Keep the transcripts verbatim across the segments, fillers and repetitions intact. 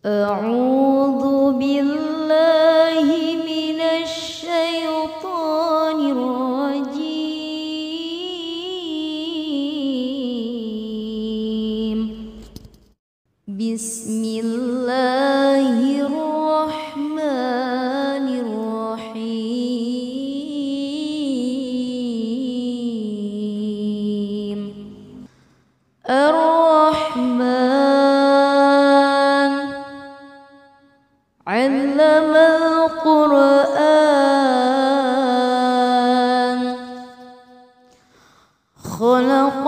أعوذ بالله من الشيطان الرجيم. بسم الله الرحمن الرحيم. الرحمن علم القرآن خلق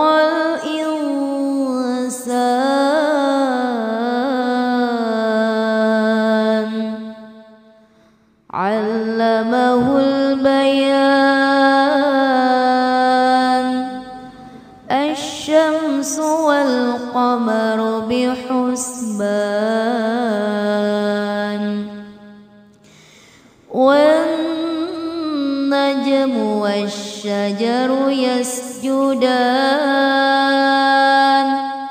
الإنسان علمه البيان. الشمس والقمر بحسبان والنجم والشجر يسجدان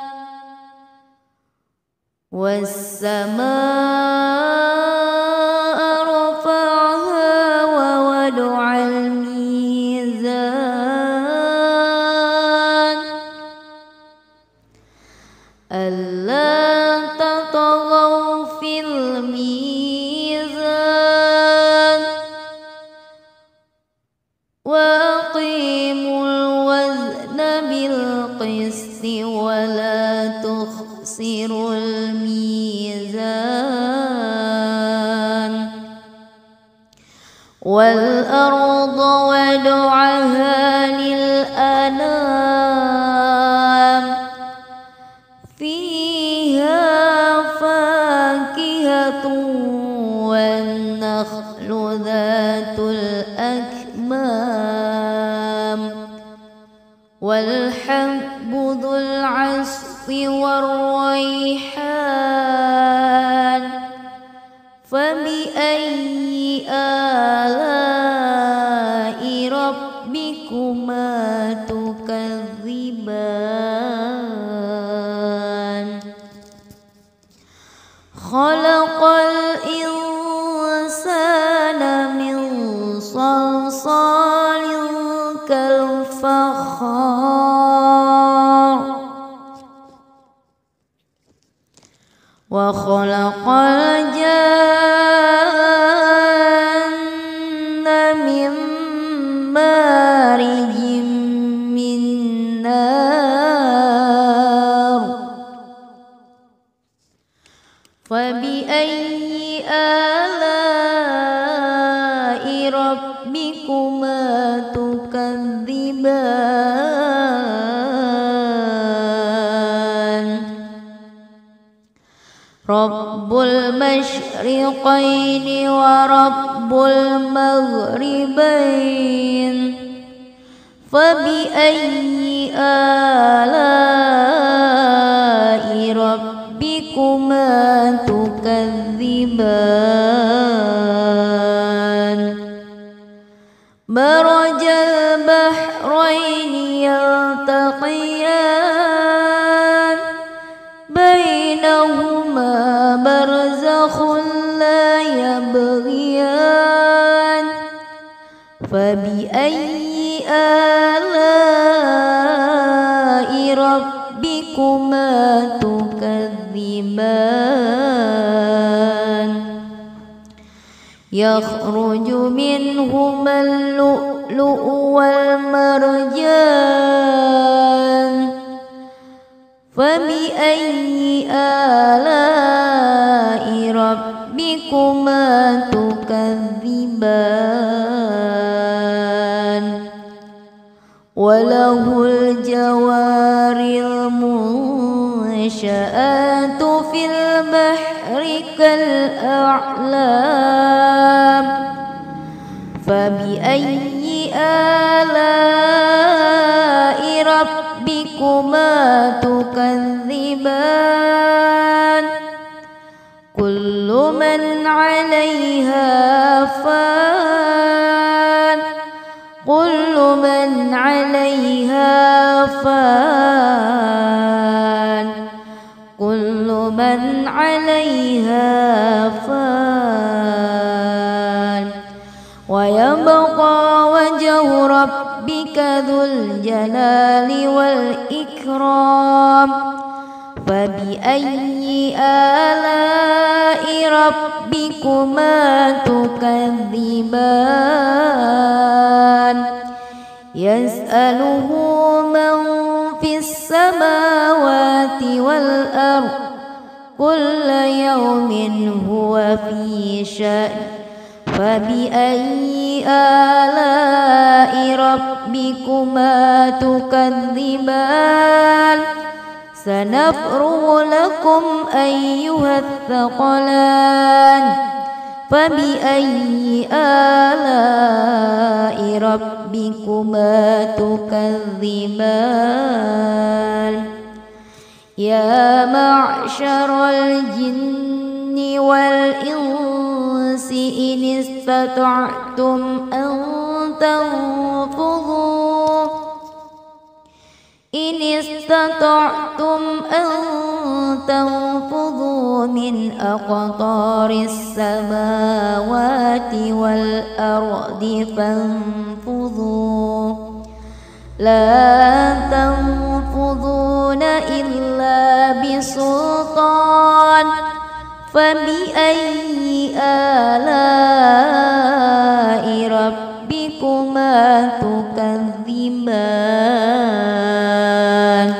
والسماء رفعها ووضع الميزان ألا تطغوا في الميزان وأقيموا الوزن بالقسط ولا تخسروا الميزان. والأرض وضعها للأنام فيها فاكهة والنخل ذات الأكمام والحب ذو العصف والريحان. فبأي آلاء ربكما تكذبان؟ خلق الإنسان من صلصال كالفخار وخلق الجن من مارج من نار. فبأي آلاء ربكما تكذبان؟ رب المشرقين ورب المغربين. فبأي آلاء ربكما تكذبان؟ مرج البحرين يلتقيان بينهما برزخ لا يبغيان. فبأي آلاء ربكما تكذبان؟ يخرج منهما اللؤلؤ والمرجان. فبأي آلاء ربكما تكذبان؟ وله الجوار المنشآت في البحر كالأعلام. فبأي آلاء ربكما تكذبان؟ كل من عليها فان كل من عليها فان كل من عليها عليها فان ويبقى وجه ربك ذو الجلال والإكرام فبأي آلاء ربكما تكذبان يسأله من في السماوات والأرض كل يوم هو في شأن فبأي آلاء ربكما تكذبان سنفرغ لكم أيها الثقلان فبأي آلاء ربكما تكذبان يا معشر الجن والإنس إن استطعتم أن تنفذوا إن استطعتم أن تنفذوا من أقطار السماوات والأرض فانفذوا لا تنفذون إلا بسلطان فبأي آلاء ربكما تكذبان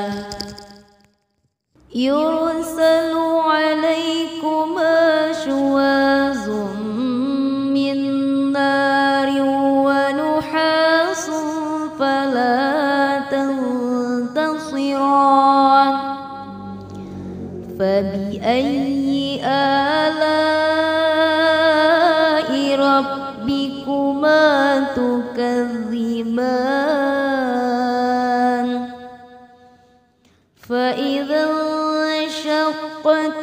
يرسل عليكما شواظ من نار ونحاس فلا تنتصران فبأي آلاء ربكما تكذبان فإذا انشقت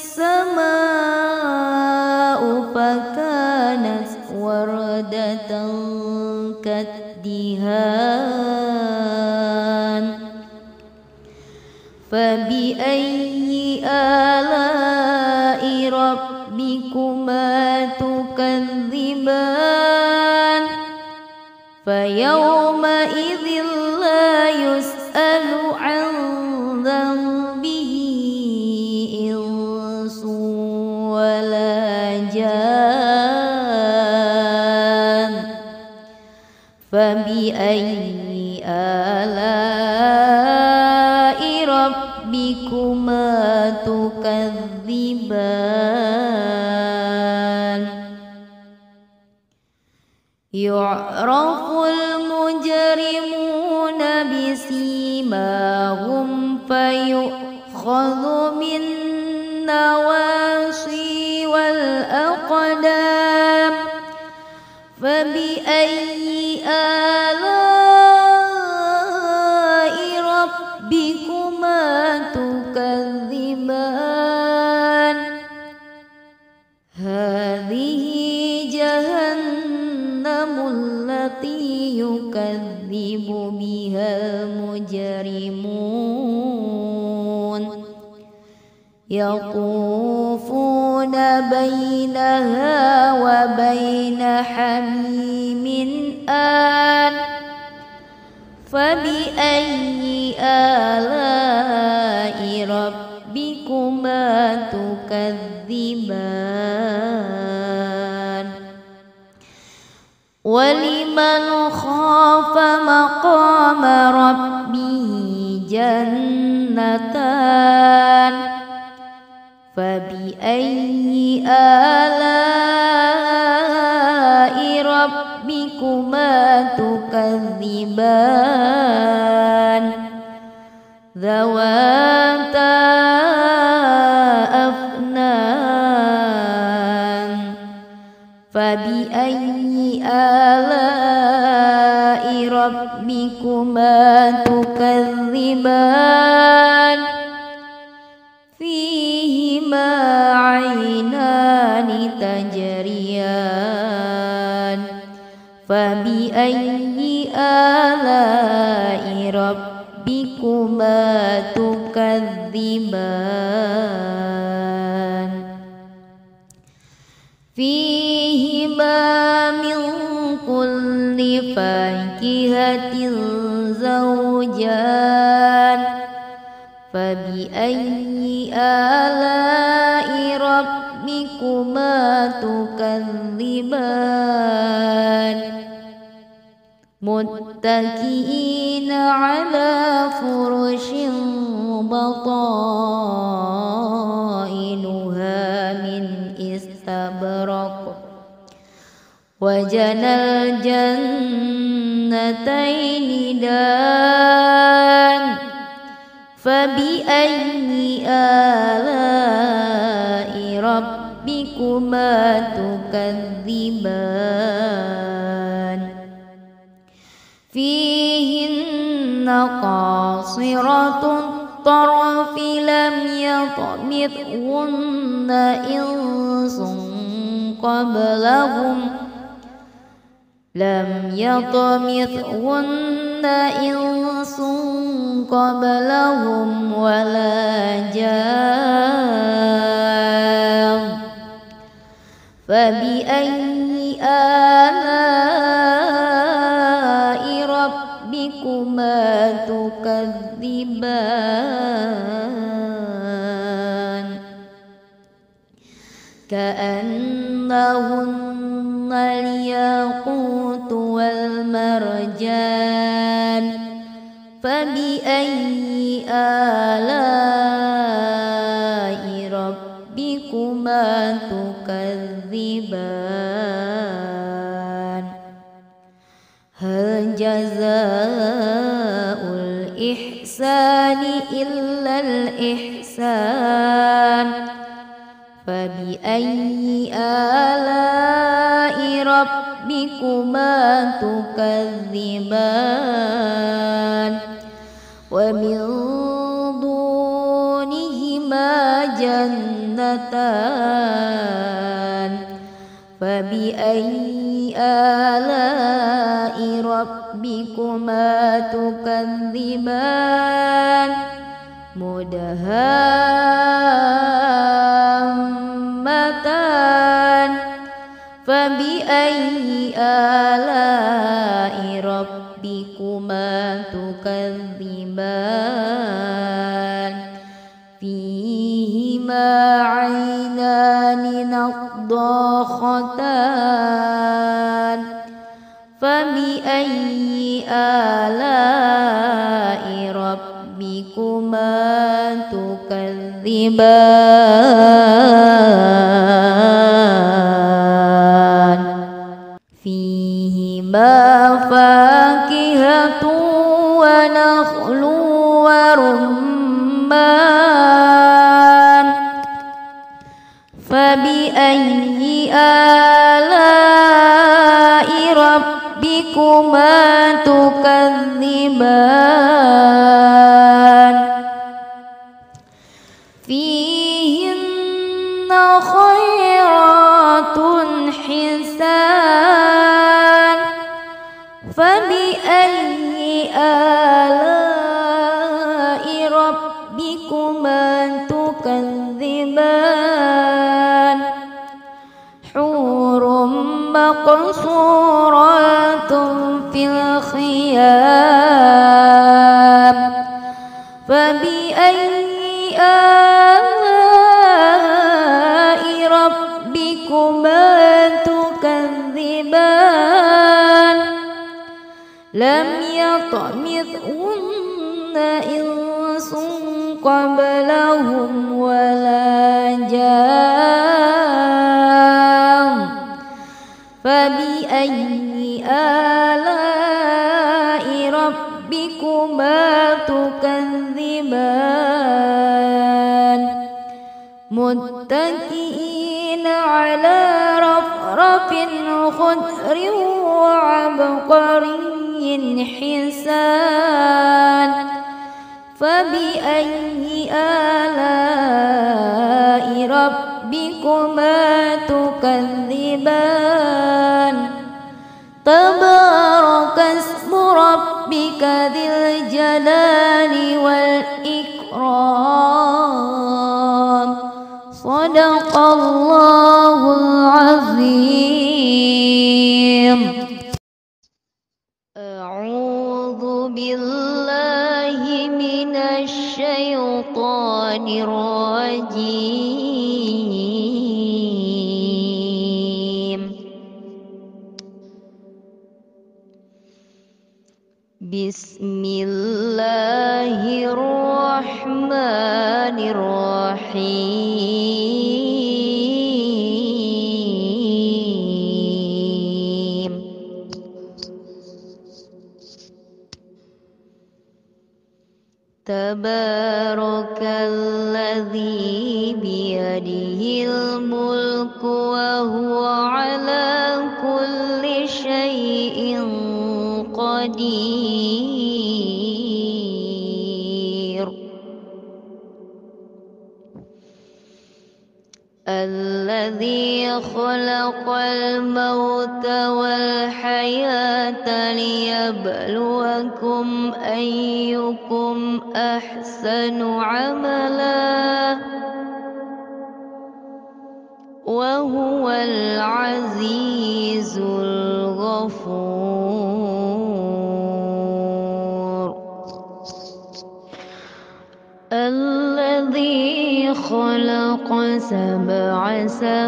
السماء فكانت وردة كالدهان فبأي آلاء ربكما تكذبان فيومئذ لا يسأل عن ذنبه إنس ولا جان فبأي آلاء ربكما تكذبان يعرف المجرمون بسيماهم فيؤخذ بالنواصي والأقدام فبأي آلاء ربكما تكذبان هذه جهنم التي يكذب بها المجرمون يطوفون بينها وبين حميم آن فبأي آلاء ربكما تكذبان ولمن خاف مقام ربه جنتان فبأي آلاء ربكما تكذبان ذواتا أفنان فبأي آلاء ربكما تكذبان فيهما عينان تجريان فبأي آلاء ربكما تكذبان فيهما من كل فاكهة زوجان فبأي آلاء ربكما تكذبان متكئين على فرش بطائنها من استبرق وجنى الجنتين دان فبأي آلاء ربكما تكذبان فيهن قاصرات الطرف لم يطمثهن إنس قبلهم لم يطمثهن إنس قبلهم ولا جان فبأي آلاء ربكما تكذبان كأنهن الياقوت والمرجان فبأي آلاء ربكما تكذبان هل جزاء الإحسان إلا الإحسان فبأي آلاء ربكما تكذبان ومن دونهما جنتان فبأي آلاء ربكما تكذبان مدهامتان فبأي آلاء ربكما تكذبان فيهما عينان نضاختان فبأي آلاء ربكما تكذبان فيهما فاكهة ونخل ورمان فبأي آلاء ربكما تكذبان فيهن خيرات حسان فبأي آلاء ربكما تكذبان حور مقصورات في الخيام فبأي آلاء ربكما تكذبان لم يطمثهن إنس قبلهم ولا جان فبأي آلاء ربكما تكذبان متكئين على رفرف خضر وعبقري حسان فبأي آلاء ربكما تكذبان تبارك اسم ربك ذي الجلال والإكرام صدق Sadaqallahul azim. A'udzu billahi minasy syaithanir rajim. Bismillahirrahmanirrahim. Tabarakalladzi biyadihil mulku wa huwa ala kulli syai'in qadir. Alladzi khalaqal mauta wal hayata liyabluwakum ayyukum ahsanu amala wa huwal azizul ghafur. Alladzi khalaqa sab'a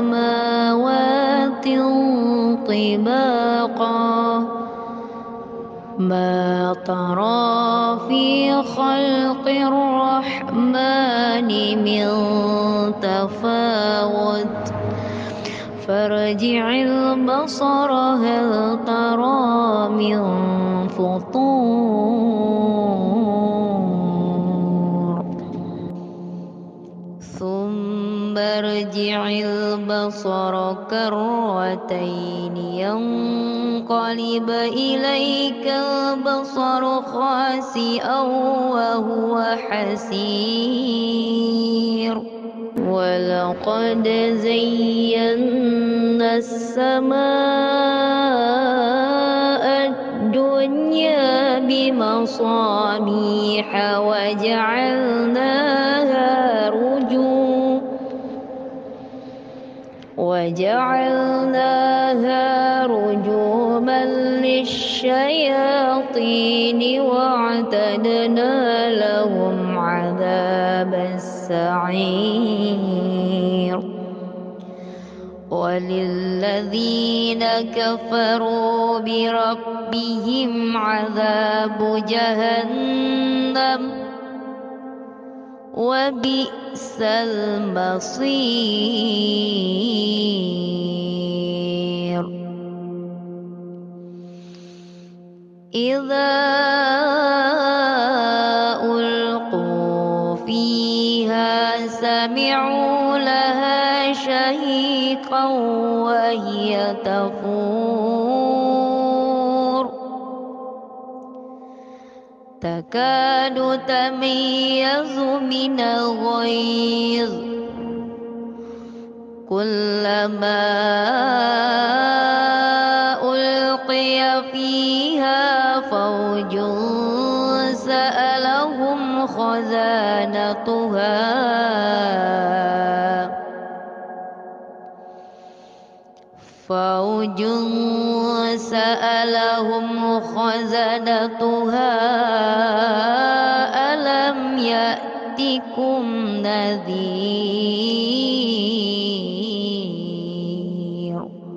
samawatin tibaqa ma tara fi khalqir rahmani min tafawut farji'il basara hal tara min futur thumma rji'il basara karratayn yanqalib ilayka al-basaru khasi'an wa huwa hasir. Walaqad zayyana as-samaa'a ad-dunya bimasabiha wa ja'alnaha rujuman وجعلناها رجوما للشياطين وأعتدنا لهم عذاب السعير. وللذين كفروا بربهم عذاب جهنم وبئس المصير. إذا ألقوا فيها سمعوا لها شهيقا وهي تفور تكاد تميز من الغيظ كلما ألقي فيها فوج سألهم خزانتها فوج سألهم خزنتها ألم يأتكم نذير.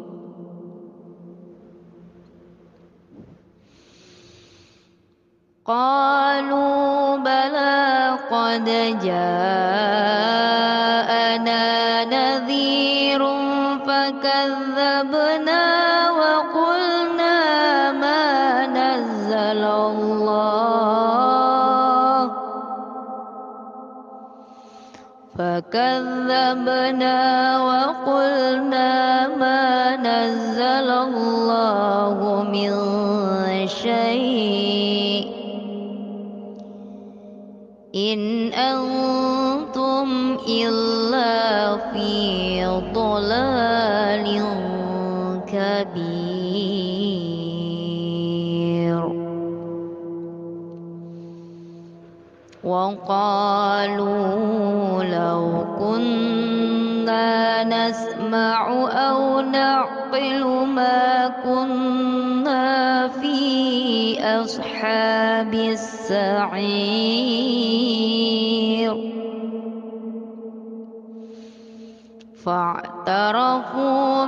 قالوا بلى قد جاءنا نذير فكذبنا وقلنا ما نزل الله فكذبنا وقلنا ما نزل الله من شيء إن أنتم إلا في ضلال كبير. وقالوا لو كنا نسمع أو نعقل ما كنا في أصحاب السعير فاعترفوا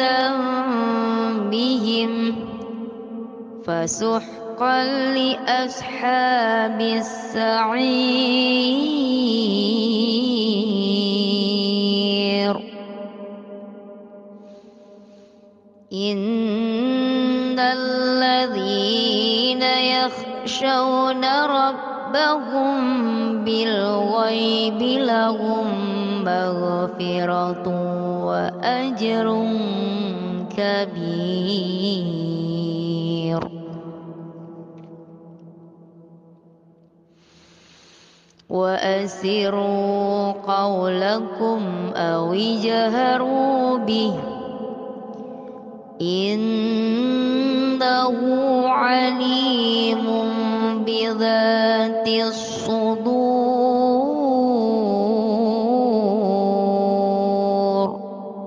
بذنبهم فسحقا لأصحاب السعير إن الذين يخشون ربهم بالغيب لهم مغفرة وأجر كبير وأسروا قولكم أو اجهروا به إنه عليم بذات الصدور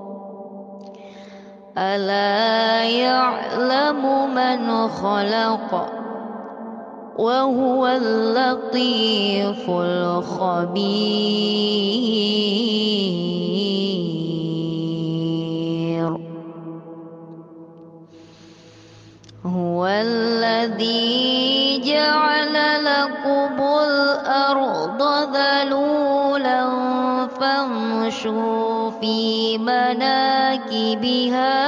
ألا يعلم من خلق وهو اللطيف الخبير هو الذي جعل لكم الأرض ذلولا فامشوا في مناكبها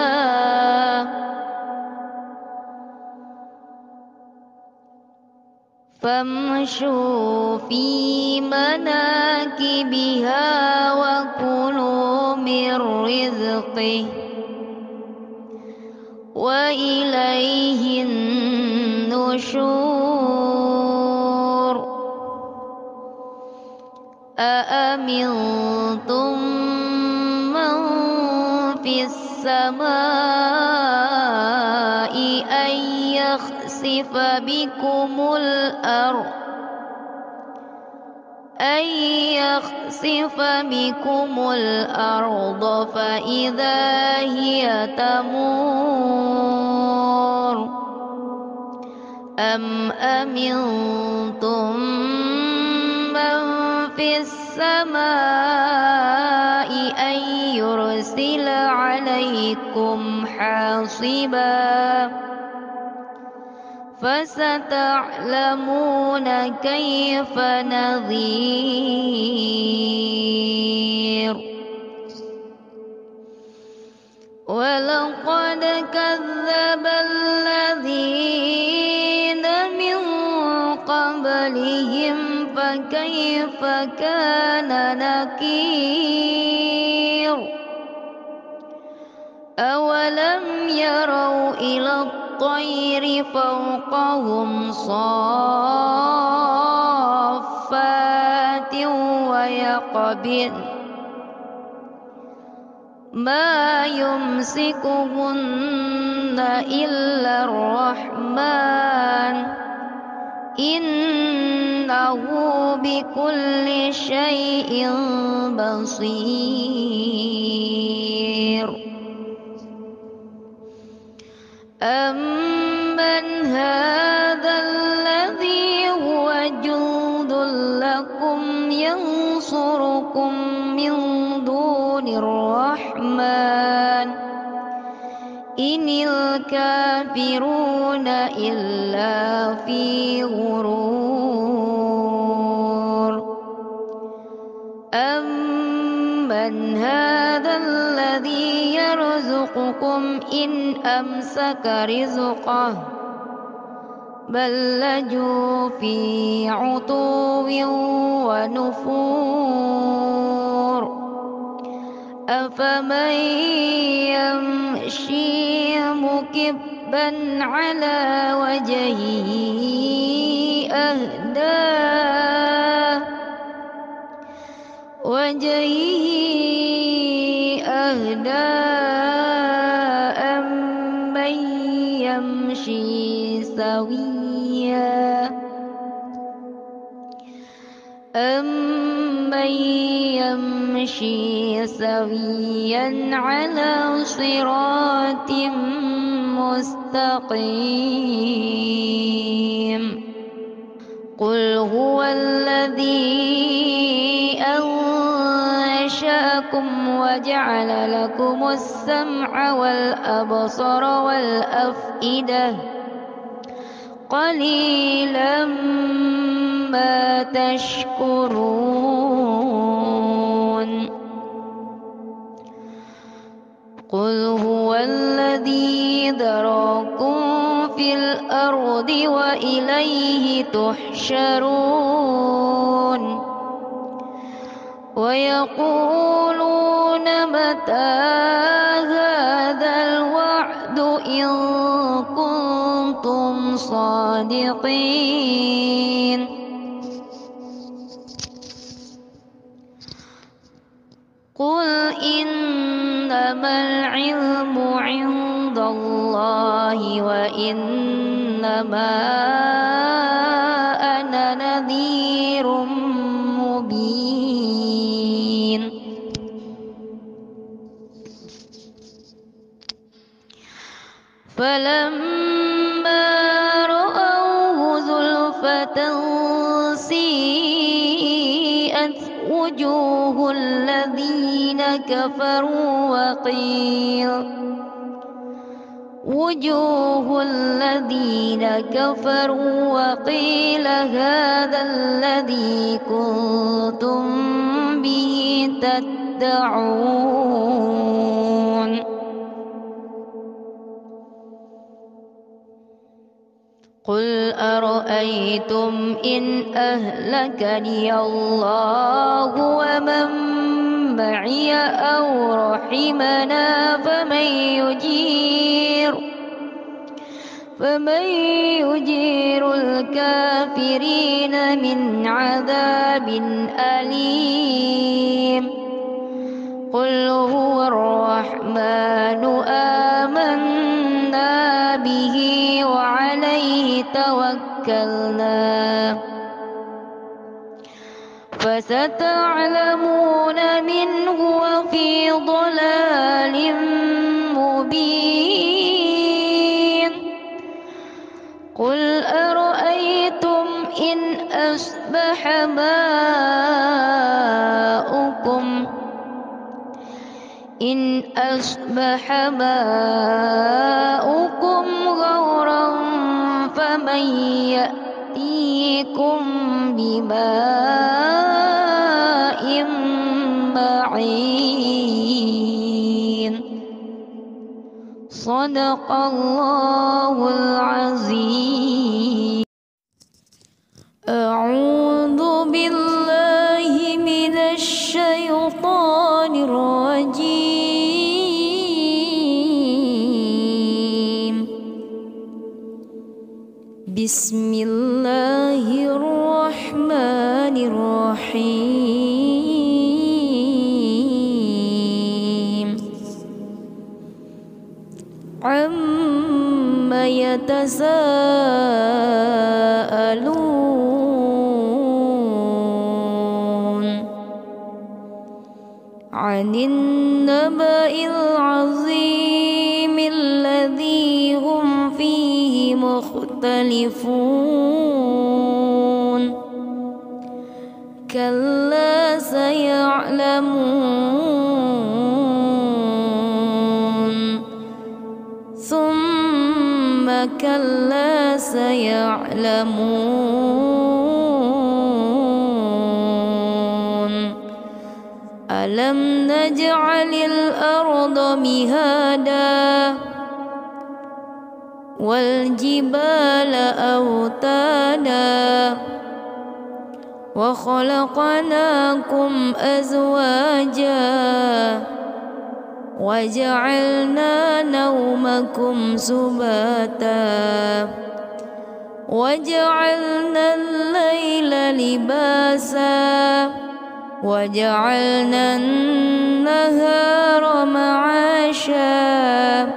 فامشوا في مناكبها وكلوا من رزقه وإليه النشور أأمنتم من في السماء أن يخسف بكم الأرض أن يخسف بكم الأرض فإذا هي تمور أم أمنتم من في السماء أن يرسل عليكم حاصبا فستعلمون كيف نذير ولقد كذب الذين من قبلهم فكيف كان نكير أولم يروا إلى الطير فوقهم صافات ويقبضن ما يمسكهن إلا الرحمن إنه بكل شيء بصير أمن هذا الذي هو جند لكم ينصركم من دون الرحمن إن الكافرون إلا في غرور أمن هذا الذي يرزقكم إن أمسك رزقه بل لجوا في عتو ونفور أفمن يمشي مكبا على وجهه أهدى وجهه أهدى أمن يمشي سويا أمن يمشي سويا على صراط مستقيم قل هو الذي أنشأكم وجعل لكم السمع والأبصار والأفئدة قليلا ما تشكرون قل هو الذي ذراكم في الأرض وإليه تحشرون ويقولون متى هذا الوعد إن كنتم صادقين قل إنما العلم عند الله وإنما أنا نذير مبين فلما رأوه زلفة سيئت وجوه الذين كفروا وقيل وجوه الذين كفروا وقيل هذا الذي كنتم به تدعون قل أرأيتم إن أهلكني الله ومن معي أو رحمنا فمن يجير فمن يجير الكافرين من عذاب أليم قل هو الرحمن آمنا به وعليه توكلنا فستعلمون من هو في ضلال مبين قل أرأيتم إن أصبح ماؤكم إن أصبح ماؤكم غورا فمن يأتيكم بماء معين صدق الله العظيم أعوذ بالله من الشيطان الرجيم بسم الله الرحمن الرحيم عما يتساءلون عن النبأ العظيم الذي هم فيه مختلفون كلا سيعلمون ثم كلا سيعلمون ألم نجعل الأرض مهادا والجبال أوتادا وخلقناكم أزواجا وجعلنا نومكم سباتا وجعلنا الليل لباسا وجعلنا النهار معاشا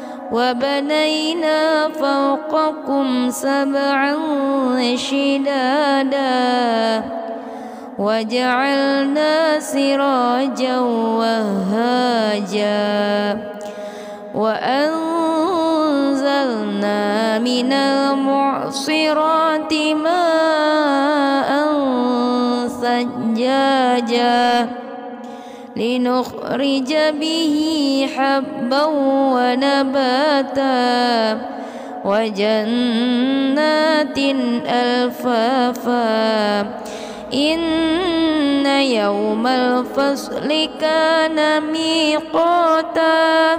وبنينا فوقكم سبعا شدادا وجعلنا سراجا وهاجا وأنزلنا من المعصرات ماء ثجاجا لنخرج به حبا ونباتا وجنات ألفافا إن يوم الفصل كان ميقاتا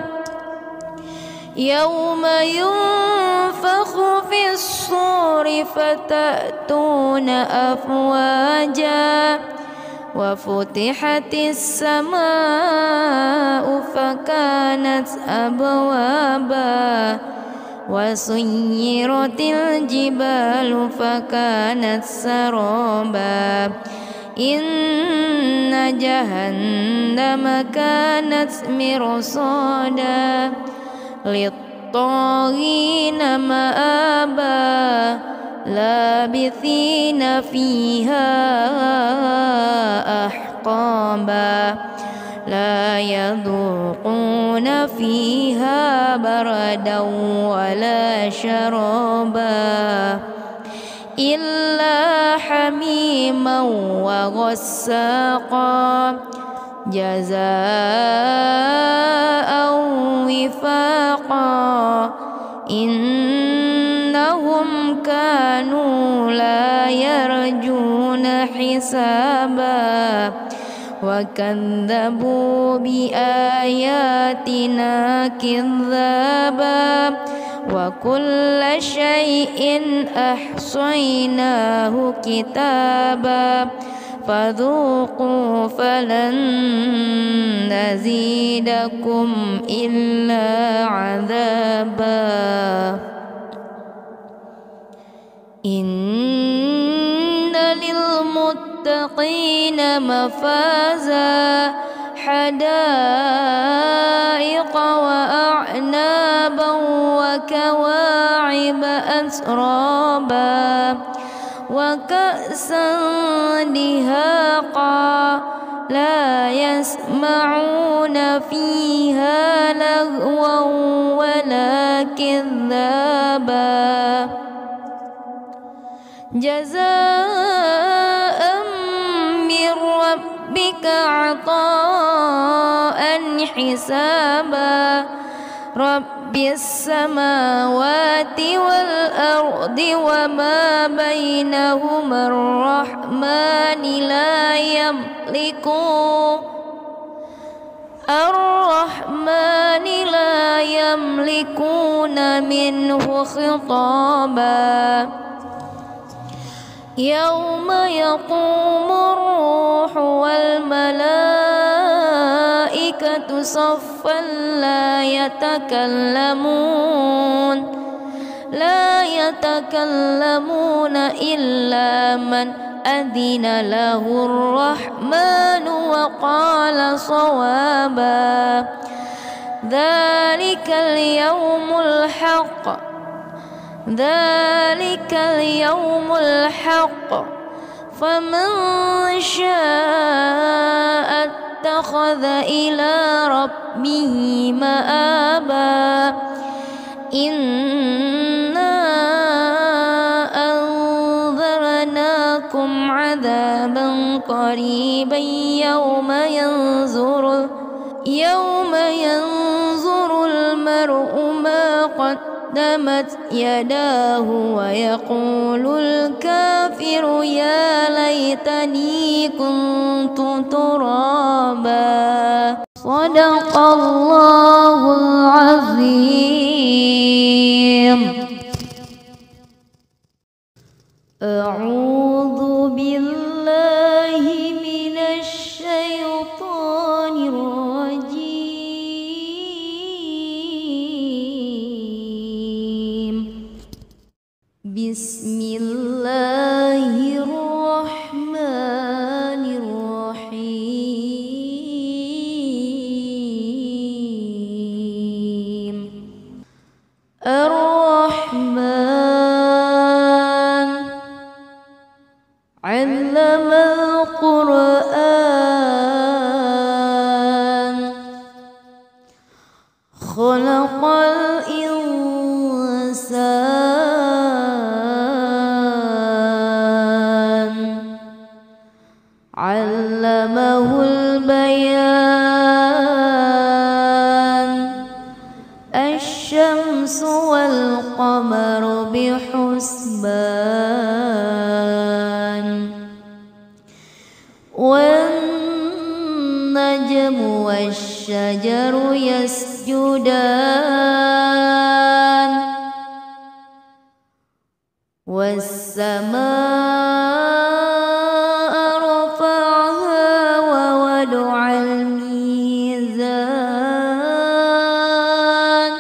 يوم ينفخ في الصور فتأتون أفواجا وفتحت السماء فكانت أبوابا وسيرت الجبال فكانت سرابا إن جهنم كانت مرصادا للطاغين مآبا لابثين فيها أحقابا لا يذوقون فيها بردا ولا شرابا إلا حميما وغساقا جزاء وفاقا إنهم كانوا لا يرجون حسابا وكذبوا بآياتنا كذابا وكل شيء أحصيناه كتابا فذوقوا فلن نزيدكم إلا عذابا إن للمتقين مفازا حدائق وأعنابا وكواعب أترابا وكأسا دهاقا لا يسمعون فيها لغوا ولا كذابا جزاء من ربك عطاء حسابا رب السماوات والأرض وما بينهما الرحمن لا يملكون الرحمن لا يملكون منه خطابا يوم يقوم الروح والملائكة صفا لا يتكلمون لا يتكلمون إلا من أذن له الرحمن وقال صوابا ذلك اليوم الحق ذلك اليوم الحق فمن شاء اتخذ إلى ربه مآبا إنا أنذرناكم عذابا قريبا يوم ينظر يوم ينظر المرء ما قدمت يداه ويقول الكافر يا ليتني كنت ترابا صدق الله العظيم. أعوذ بالله من الشيطان الرجيم. بسم الله الرحمن الرحيم. الرحمن علم القرآن khalaqal insan, 'allamahul bayan, asy-syamsu wal qamaru bihusban, wan najmu wasy-syajaru yasjudan, was-samaa'a rafa'aha wa wada'al mizan,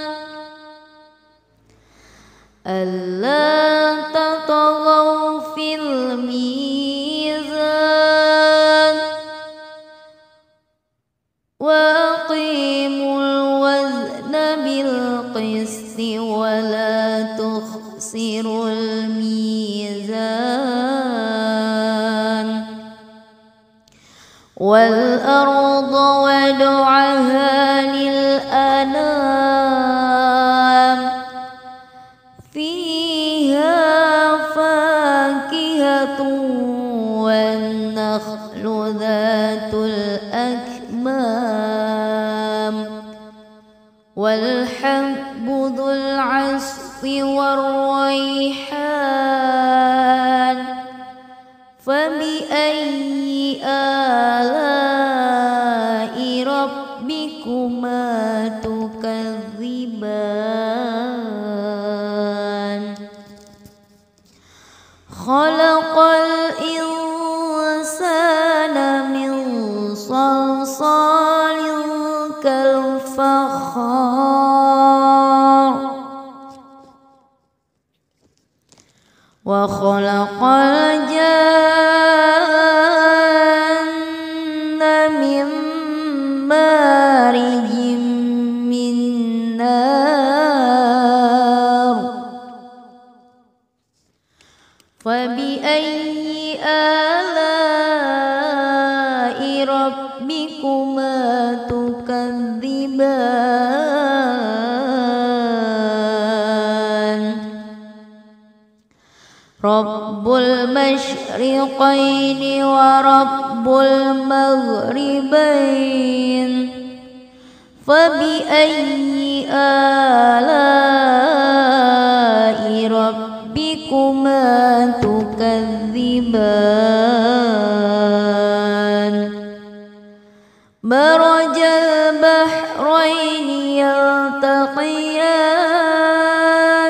alla tataghaw fil mizan, wa aqimul wazna bil qisti wa la tukhsirul mizan, wal arda wada'aha lil anam, fiha fakihatun wan nakhlu dhatul akmam, wal habbu dhul 'asfi war rayhan, fabi ayyi ala'i rabbikuma tukadziban, khalaqal insana min salsalin kal fakhar, wa khalaqal janna min marijin min nar, fabi ayyi ala'i rabbikuma tukadziban, rabbul masyriqaini wa rabbul maghribain, fabi ayyi ala'i rabbikuma tukadziban, marajal bahraini yaltaqiyan,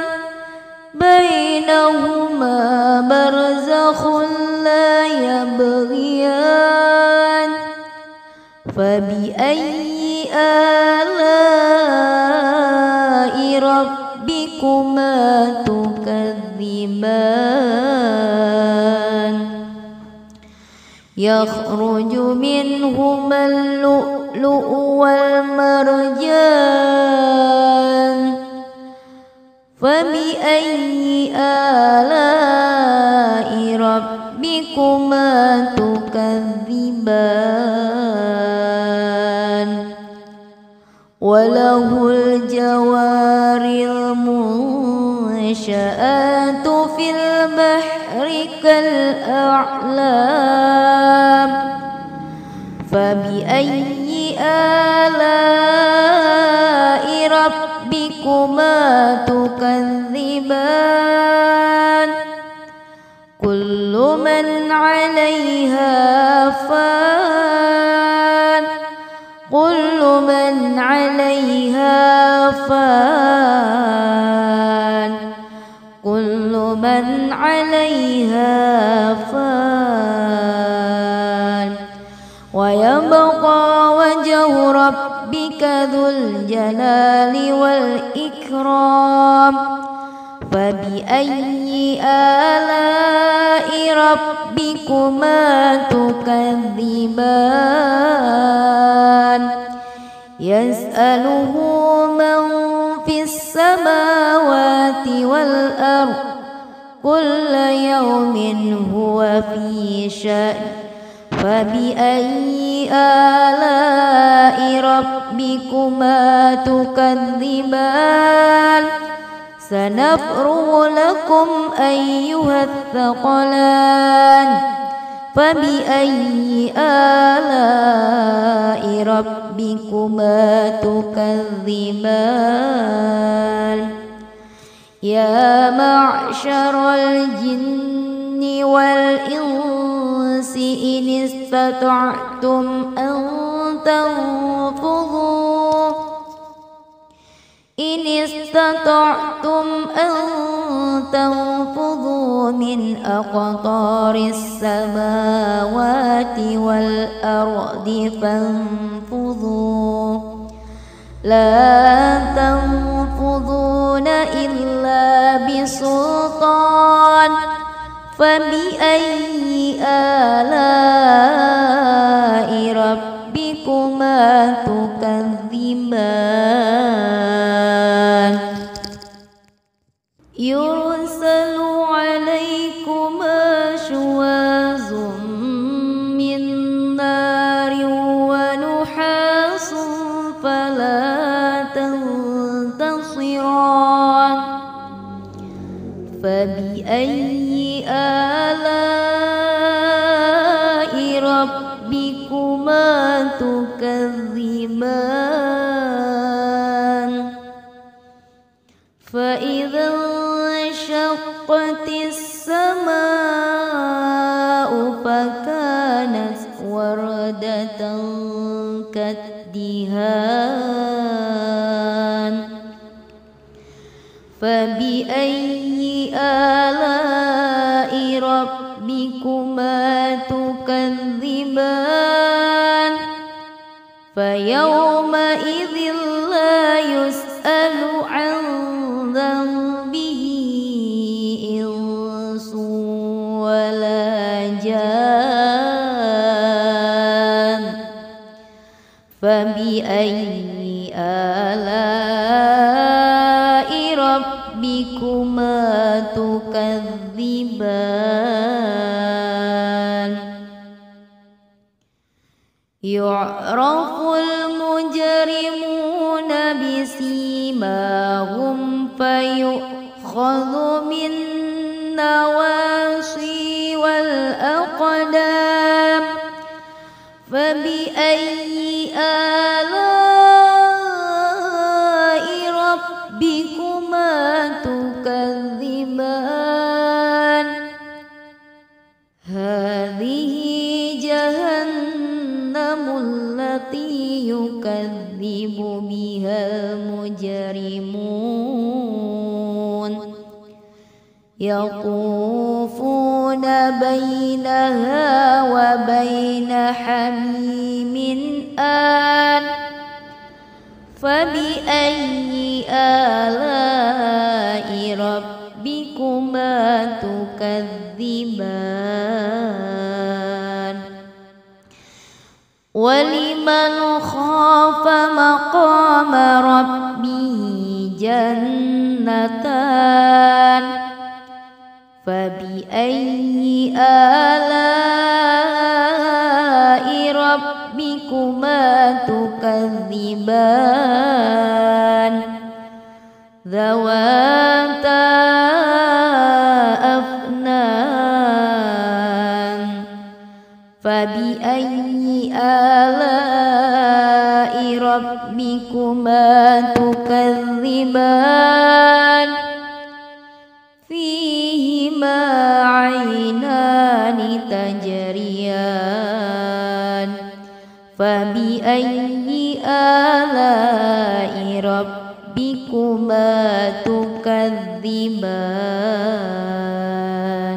bainahuma barzakhun la yabghiyan, fabi ayyi ala'i rabbikuma tukadziban, yakhruju minhumal lu'lu'u wal marjan, fabi ayyi ala'i rabbikuma tukadziban, walahul jawaril munsha'atu fil bahri kal a'lam, fabi ayyi ala'i rabbikuma tukadziban, kullu man 'alayha fan, kullu man 'alayha fan, kullu man 'alayha fan, wa yabqa wajhu rabbika dzul jalali wal ikram, fabi ayyi ala'i rabbikuma tukadziban, yas'aluhu man fis samawati wal ardh kulla yawmin huwa fi sha'n, فبأي آلاء ربكما تكذبان سنفرغ لكم أيها الثقلان فبأي آلاء ربكما تكذبان يا معشر الجن والإنس إن استطعتم أن تنفذوا إن استطعتم أن تنفذوا من أقطار السماوات والأرض فانفذوا لا تنفذون إلا بسلطان فبأي آلاء ربكما تكذبان يرسل عليكما شواظ من نار ونحاس فلا تنتصران فبأي آلاء ربكما تكذبان فإذا انشقت السماء فكانت وردة كالدهان فبأي آلاء ربكما تكذبان فيومئذ لا يسأل عن ذنبه إنس ولا جان فبأي آلاء ربكما تكذبان يعرف المجرمون بسيماهم فيؤخذ بالنواصي والأقدام فبأي آلاء ربكما تكذبان هذه جهنم التي يكذب بها المجرمون يطوفون بينها وبين حميم آن فبأي آلاء ربكما تكذبان ولمن خاف مقام ربه جنتان فبأي آلاء ربكما تكذبان ذواتا أفنان فبأي آلاء ربكما تكذبان فيهما عينان تجريان فبأي آلاء ربكما تكذبان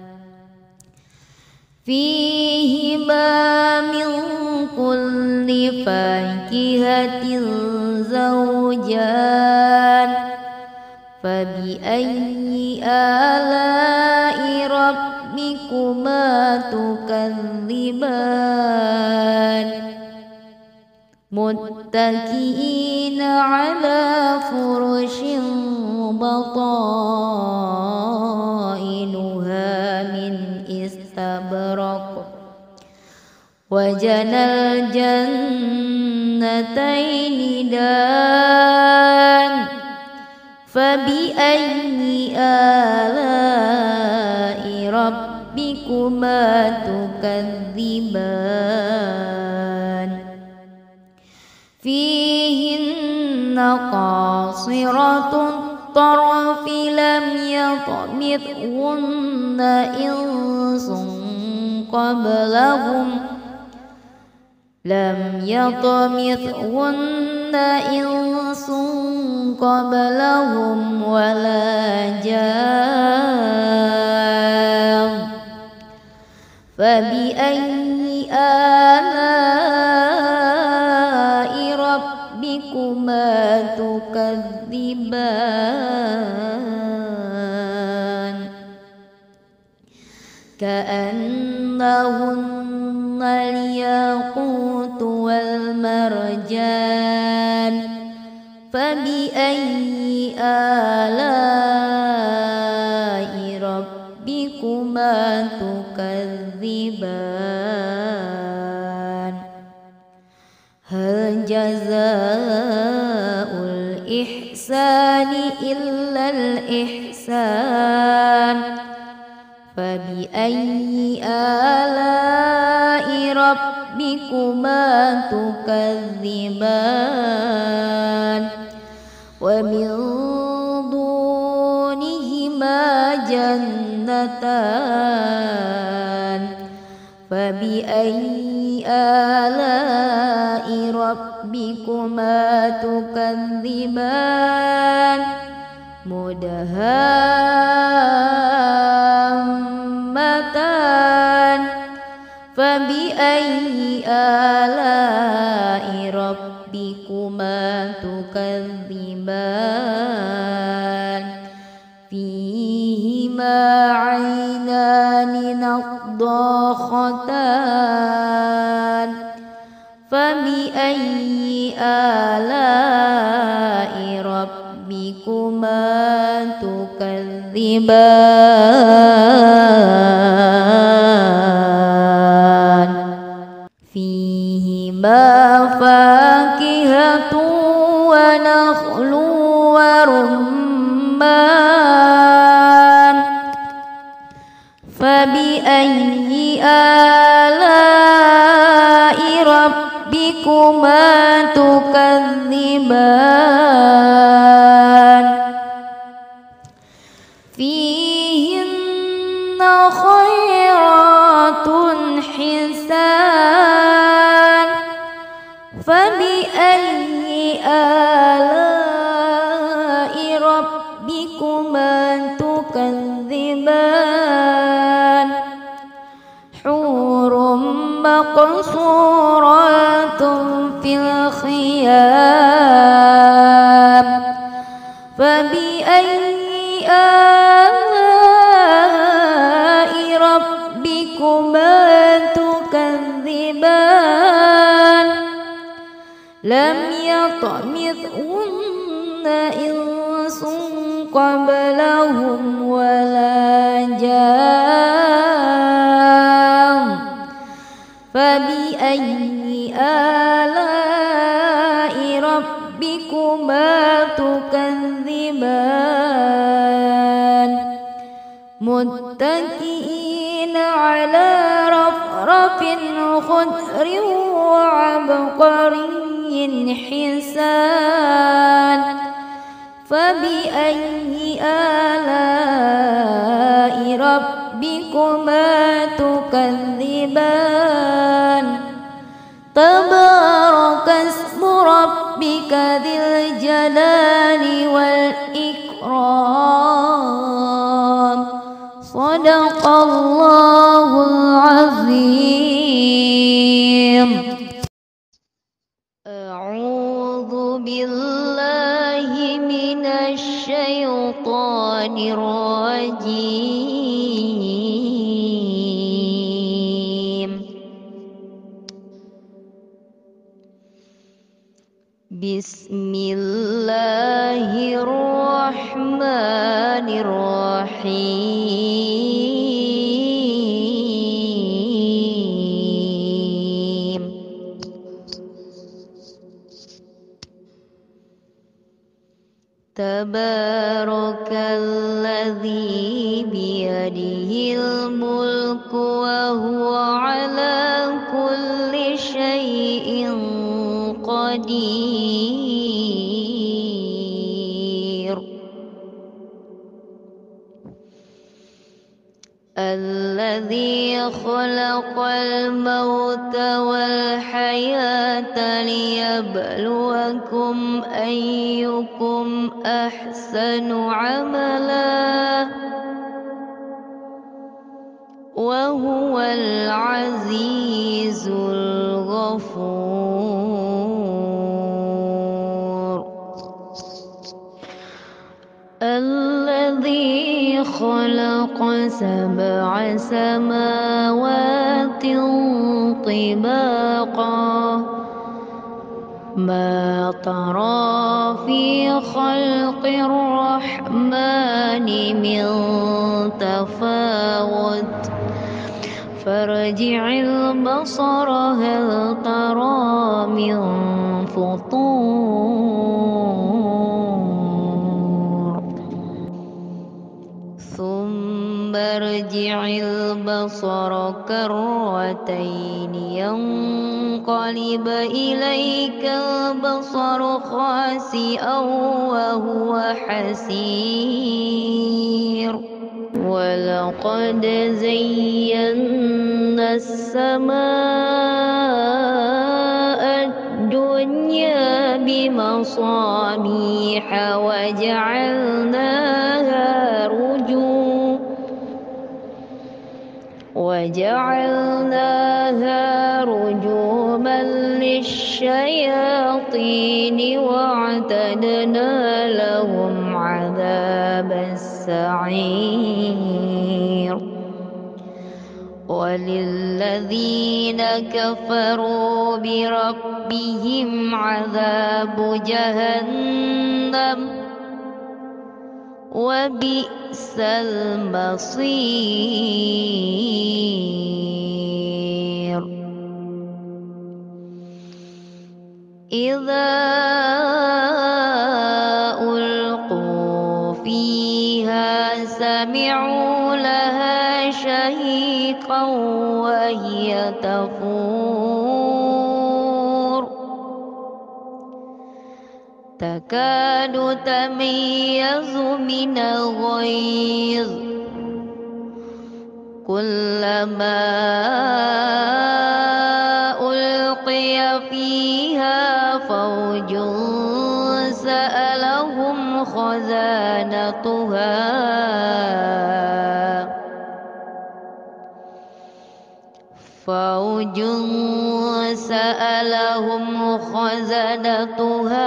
فيهما من كل فاكهة زوجان فبأي آلاء ربكما تكذبان متكئين على فرش بطائنها من استبرق bainal jannataini dan fabi ayyi ala'i rabbikuma tukadziban fihinna qasiratun tarfi lam yatmithunna insun qablahum lam yatmithunna insun qablahum wala jan fabi ayyi ala'i rabbikuma tukadziban ka'annahunna al-yaqut wal marjan fabi ayyi ala'i rabbikuma tukadziban hal jazaa'ul ihsani illal ihsan fabi ayyi ala'i rabbikuma tukadziban wa min dunihima jannatan fabi ayyi ala'i rabbikuma tukadziban mudahammatan fabi ayyi ala'i rabbikuma tukadziban fihima 'ainani nadhakhatan fabi ayyi ala'i rabbikuma tukadziban fihima fakihatu wa nakhlu wa rumman fabi ayyi ala'i rabbikuma tukadziban fihinna khairatun hisan fabi ayyi ala'i rabbikuma tukadziban hurum maqsuratun fil khiyam fabi ayyi ala'i rabbikuma tukadziban lam yatmithunna insun qablahum wala jan fabi ayyi ala'i rabbikuma tukadziban muttaki'ina 'ala rafrafin khudrin wa 'abqariyyin hisan fabi ayyi ala'i rabbikuma tukadziban tabarakasmu rabbika dzil jalali wal ikram sadaqallahul azim. A'udzu billahi minasy syaithanir rajim. Bismillahirrahmanirrahim. Tabarakalladzi biyadihil mulku wa huwa ala kulli syai'in qadir. Alladzi khalaqal mauta wal hayata liyabluwakum ayyukum ahsanu amala wa huwal azizul ghafur. Alladzi khalaqa sab'a samawatin tibaqa ma tara fi khalqir rahmani min tafawut farji'il basara hal tara min futur. Thumma rji'il basara karratayn yanqalib ilayka al-basaru khasi'an wa huwa hasir. Walaqad zayyana as-samaa'a ad-dunya bimasabiha wa ja'alnaha rujuman وجعلناها رجوما للشياطين وأعتدنا لهم عذاب السعير. وللذين كفروا بربهم عذاب جهنم وبئس المصير. إذا ألقوا فيها سمعوا لها شهيقا وهي تفور تكاد تميز من الغيظ كلما ألقي فيها فوج سألهم خزانتها فوج سألهم خزنتها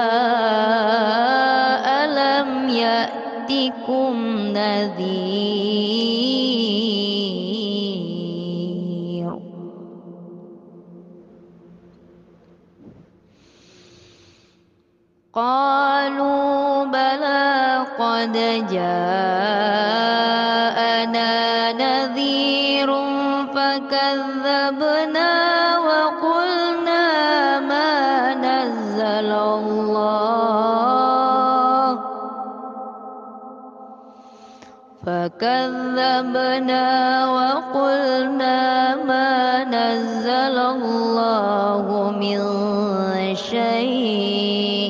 ألم يأتكم نذير. قالوا بلى قد جاءنا نذير فكذبنا وقلنا ما نزل الله فكذبنا وقلنا ما نزل الله من شيء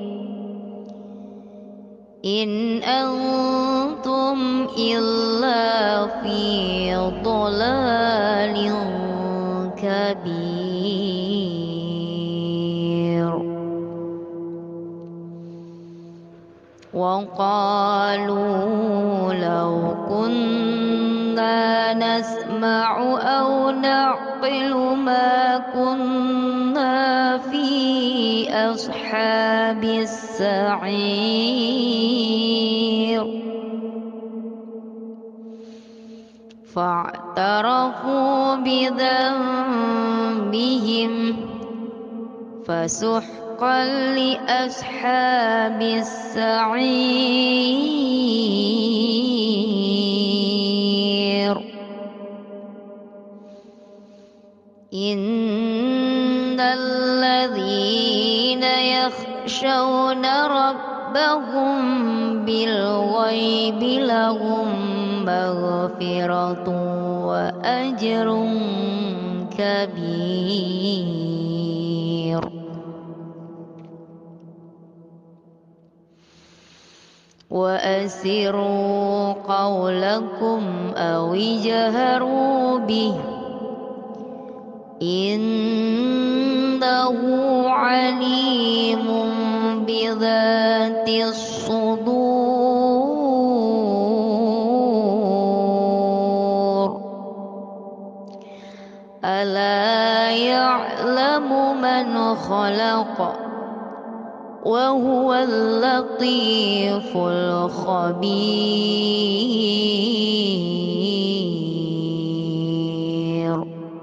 إن أنتم إلا في ضلال كبير. وقالوا لو كنا نسمع أو نعقل ما كنا في أصحاب السعير فاعترفوا بذنبهم فسحقا لأصحاب السعير. إن الذين يخشون ربهم ربهم بالغيب لهم مغفرة وأجر كبير. وأسروا قولكم أو اجهروا به إنه عليم بذات الصدور. ألا يعلم من خلق وهو اللطيف الخبير.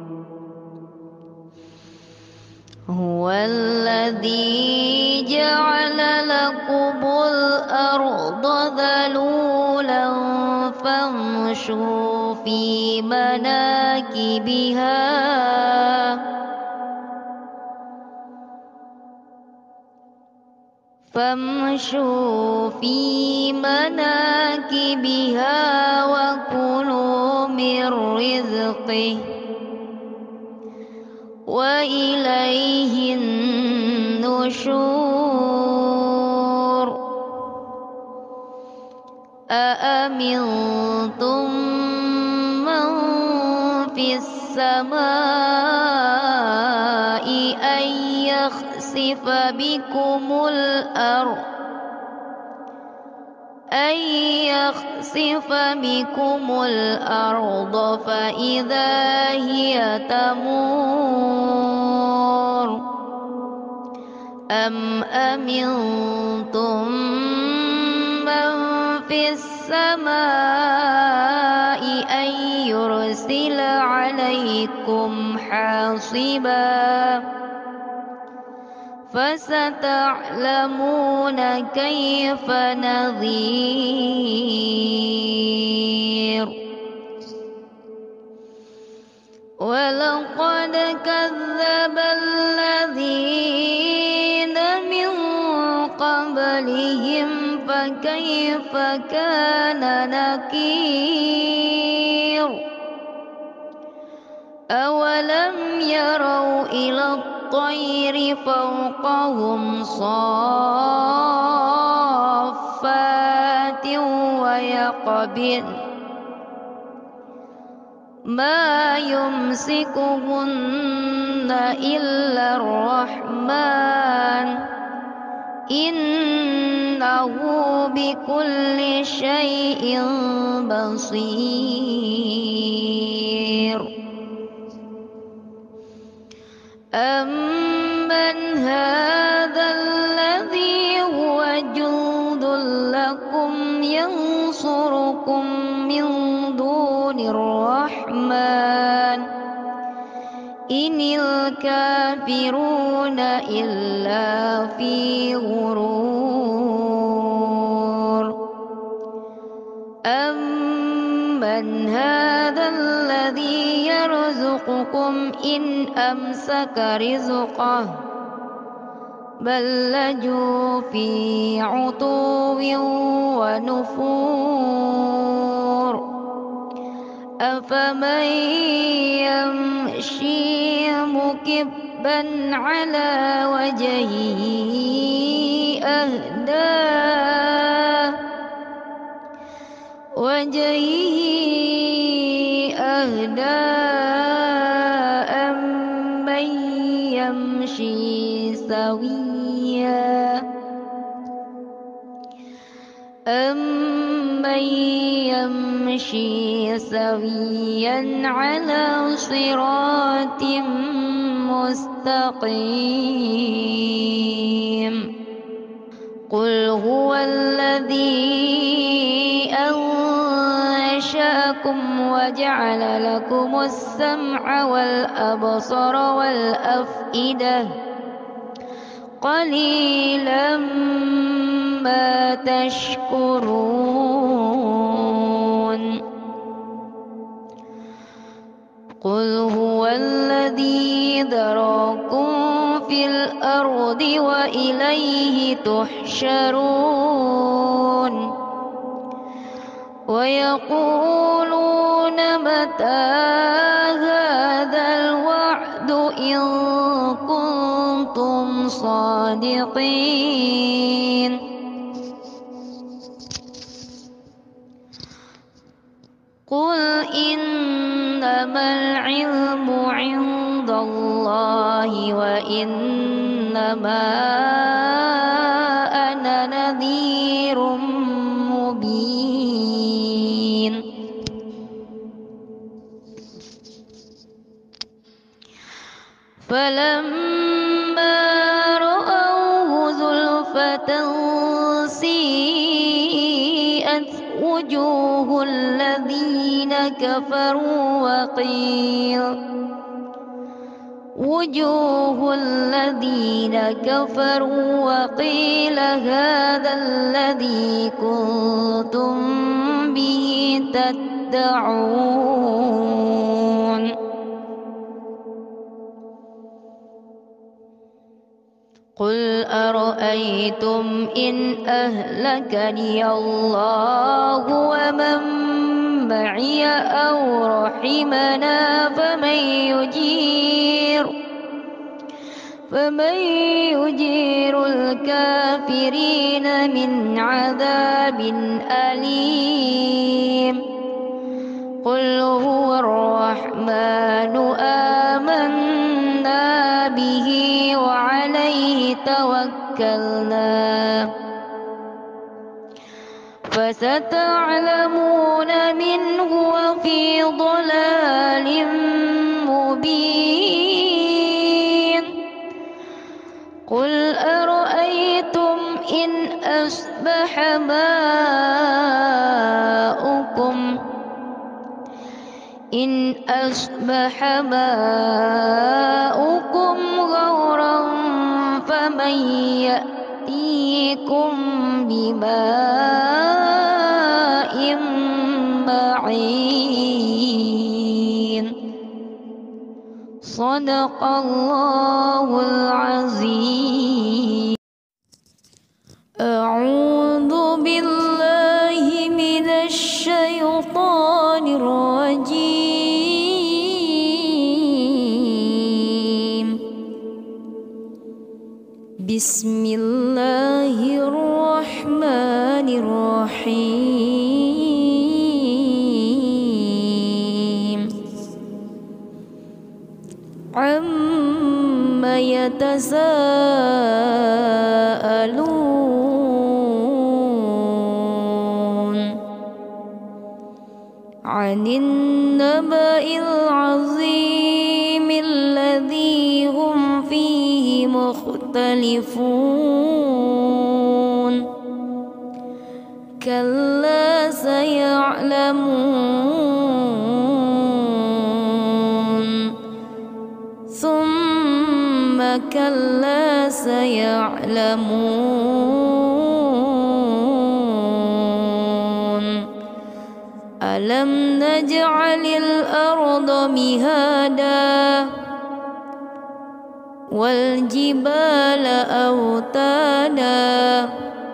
هو الذي جعل لكم الأرض ذلولا فامشوا في مناكبها فامشوا في مناكبها وكلوا من رزقه وإليه النشور. أأمنتم من في السماء أن يخسف بكم الأرض أن يخسف بكم الأرض فإذا هي تمور. أم أمنتم من في السماء أن يرسل عليكم حاصبا فستعلمون كيف نذير. ولقد كذب الذين من قبلهم فكيف كان نكير. أولم يروا إلى الطير فوقهم صافات ويقبضن ما يمسكهن إلا الرحمن إنه بكل شيء بصير. أمن هذا الذي هو جند لكم ينصركم من دون الرحمن إن الكافرون إلا في غرور. أمن هذا الذي يرزقكم إن أمسك رزقه بل لجوا في عتو ونفور. أفمن يمشي مكبا على وجهه أهدى وجهه أهدى أمن يمشي سويا أمن يمشي سويا على صراط مستقيم. قل هو الذي أنشأكم وجعل لكم السمع والأبصار والأفئدة قليلا ما تشكرون. قل هو الذي ذراكم في الأرض وإليه تحشرون ويقولون متى هذا الوعد إن كنتم صادقين قل إنما العلم عند الله وإنما أنا نذير مبين فلما رأوه زلفة سيئت وجوه الذين كفروا وقيل وجوه الذين كفروا وقيل هذا الذي كنتم به تدعون قل أرأيتم إن أهلكني الله ومن معي أو رحمنا فمن يجير فمن يجير الكافرين من عذاب أليم قل هو الرحمن آمنا به وعليه توكلنا فستعلمون من هو في ضلال مبين قل أرأيتم إن أصبح ماؤكم إن أصبح ماؤكم غورا فمن يأتيكم بماء معين صدق الله العظيم. أعوذ بالله من الشيطان الرجيم بسم الله الرحمن الرحيم عما يتساءلون عن النبأ العظيم الذي هم فيه مختلفون كلا سيعلمون ثم كلا سيعلمون ألم نجعل الأرض مهادا والجبال أوتادا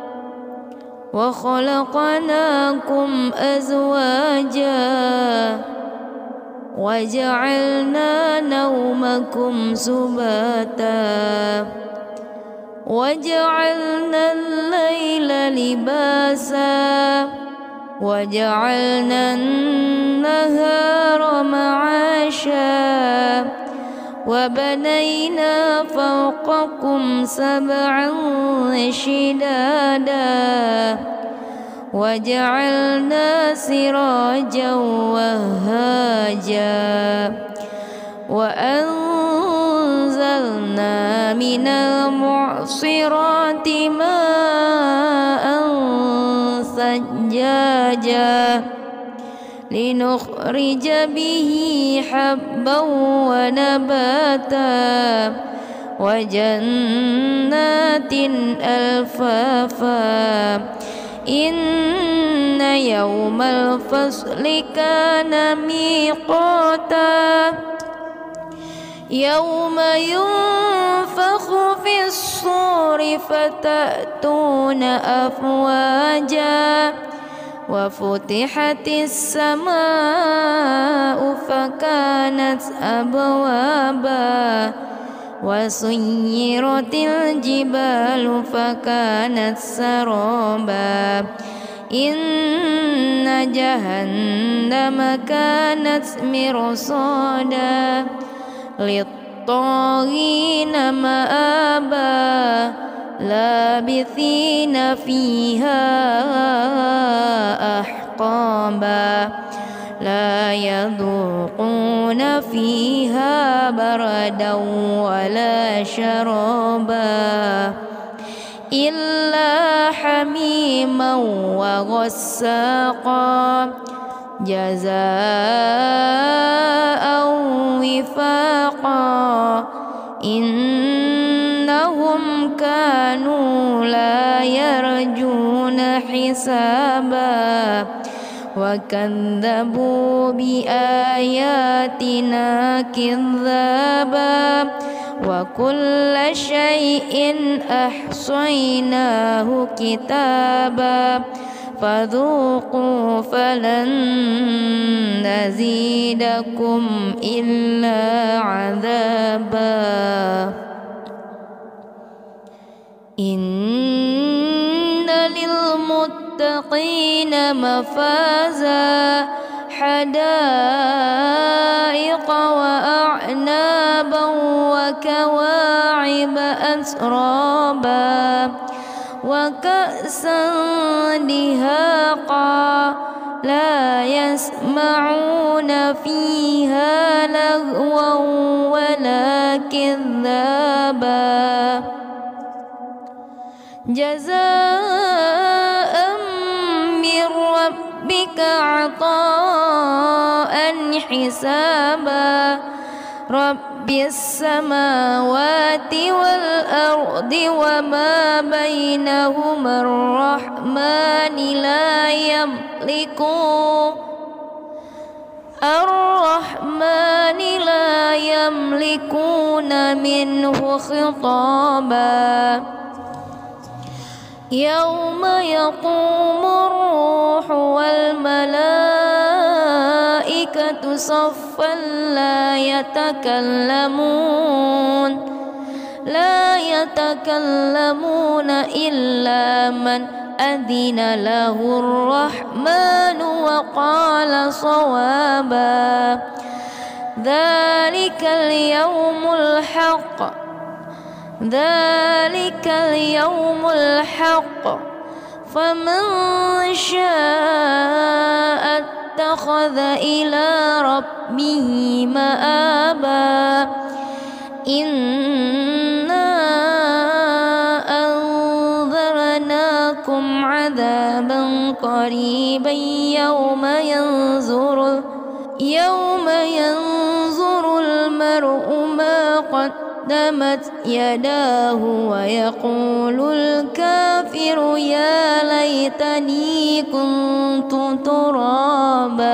وخلقناكم أزواجا وجعلنا نومكم سباتا وجعلنا الليل لباسا وجعلنا النهار معاشا وبنينا فوقكم سبعا شدادا وجعلنا سراجا وهاجا وأنزلنا من المعصرات ماء ثجاجا لنخرج به حبا ونباتا وجنات ألفافا إن يوم الفصل كان ميقاتا يوم ينفخ في الصور فتأتون أفواجا وفتحت السماء فكانت أبوابا وسيرت الجبال فكانت سرابا إن جهنم كانت مرصادا للطاغين مآبا لابثين فيها أحقابا لا يذوقون فيها بردا ولا شرابا إلا حميما وغساقا جزاء وفاقا إنهم كانوا لا يرجون حسابا وكذبوا بآياتنا كذابا وكل شيء أحصيناه كتابا فذوقوا فلن نزيدكم إلا عذابا إن للمتقين مفازا حدائق وأعنابا وكواعب أترابا وكأسا دهاقا لا يسمعون فيها لغوا ولا كذابا جزاء من ربك عطاء حسابا رب السماوات والأرض وما بينهما الرحمن لا يملكون الرحمن لا يملكون منه خطابا يوم يقوم الروح والملائكة صفا لا يتكلمون لا يتكلمون إلا من أذن له الرحمن وقال صوابا ذلك اليوم الحق ذلك اليوم الحق فمن شاء اتخذ إلى ربه مآبا إنا أنذرناكم عذابا قريبا يوم ينظر يوم ينظر المرء ما قدمت يداه ويقول الكافر يا ليتني كنت ترابا